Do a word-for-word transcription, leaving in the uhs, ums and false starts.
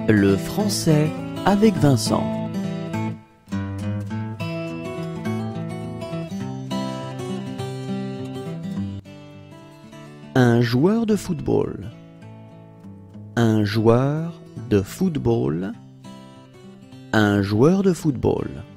Le français avec Vincent. Un joueur de football. Un joueur de football. Un joueur de football.